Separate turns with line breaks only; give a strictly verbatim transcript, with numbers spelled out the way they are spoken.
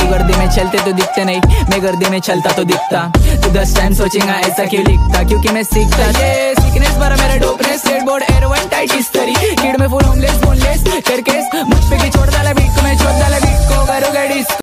तू गर्दी में चलते तो दिखते नहीं, मैं गर्दी में चलता तो दिखता। तू दस टाइम सोचेगा ऐसा क्यों लिखता, क्योंकि मैं सीखता। ये सीखनेस पर मेरा dopeness, skateboard air one tight इस तरी, किड में फुल होमलेस बोनलेस करके मुझ पे की छोड़ डाला